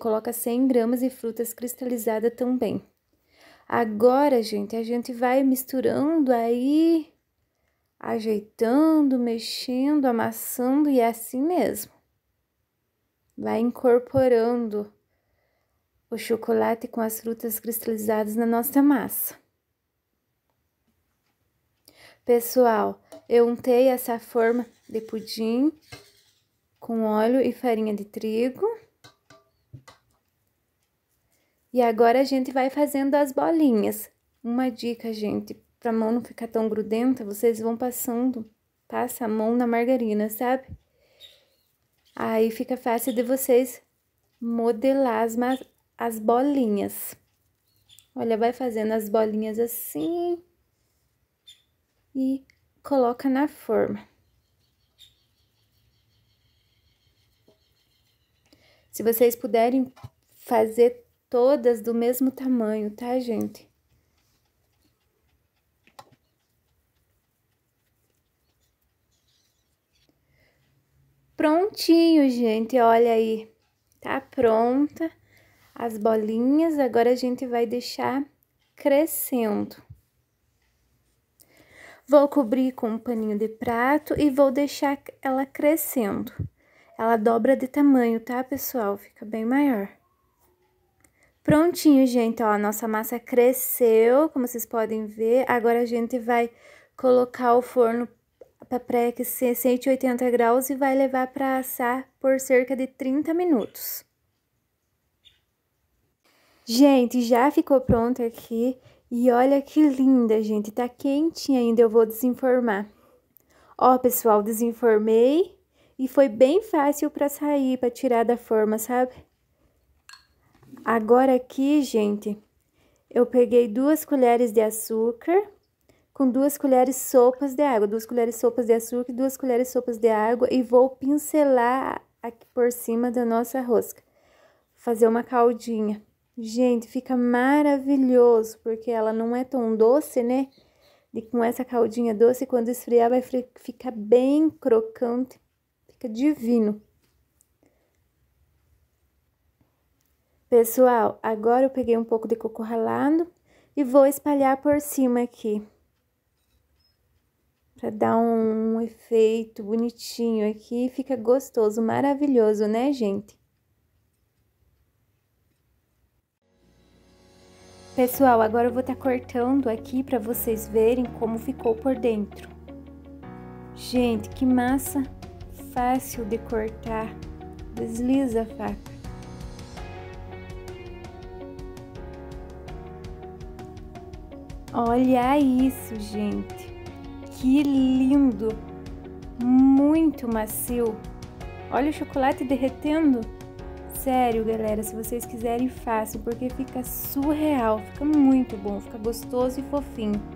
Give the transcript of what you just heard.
coloca 100 gramas de frutas cristalizadas também. Agora, gente, a gente vai misturando aí, ajeitando, mexendo, amassando e é assim mesmo. Vai incorporando o chocolate com as frutas cristalizadas na nossa massa. Pessoal, eu untei essa forma de pudim com óleo e farinha de trigo. E agora a gente vai fazendo as bolinhas. Uma dica, gente, pra mão não ficar tão grudenta, vocês vão passa a mão na margarina, sabe? Aí fica fácil de vocês modelar as bolinhas. Olha, vai fazendo as bolinhas assim e coloca na forma. Se vocês puderem fazer todas do mesmo tamanho, tá, gente? Prontinho, gente, olha aí. Tá pronta as bolinhas, agora a gente vai deixar crescendo. Vou cobrir com um paninho de prato e vou deixar ela crescendo. Ela dobra de tamanho, tá, pessoal? Fica bem maior. Prontinho, gente, ó, a nossa massa cresceu, como vocês podem ver. Agora a gente vai colocar o forno para pré-aquecer 180 graus e vai levar para assar por cerca de 30 minutos. Gente, já ficou pronto aqui e olha que linda, gente, tá quentinha ainda, eu vou desenformar. Ó, pessoal, desenformei e foi bem fácil para sair, para tirar da forma, sabe? Agora aqui, gente, eu peguei 2 colheres de açúcar com 2 colheres sopas de água, 2 colheres sopas de açúcar e 2 colheres sopas de água e vou pincelar aqui por cima da nossa rosca. Fazer uma caldinha. Gente, fica maravilhoso, porque ela não é tão doce, né? E com essa caldinha doce, quando esfriar, vai ficar bem crocante. Fica divino. Pessoal, agora eu peguei um pouco de coco ralado e vou espalhar por cima aqui. Pra dar um efeito bonitinho aqui, fica gostoso, maravilhoso, né, gente? Pessoal, agora eu vou estar cortando aqui pra vocês verem como ficou por dentro. Gente, que massa fácil de cortar. Desliza a faca. Olha isso, gente. Que lindo! Muito macio. Olha o chocolate derretendo. Sério, galera, se vocês quiserem, façam, porque fica surreal. Fica muito bom, fica gostoso e fofinho.